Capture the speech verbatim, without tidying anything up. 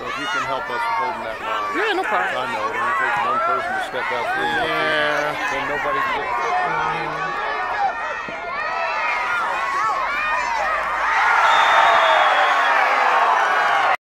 So if you can help us with holding that line. Yeah, no problem. I know it only takes one person to step out there. Yeah. Then nobody can get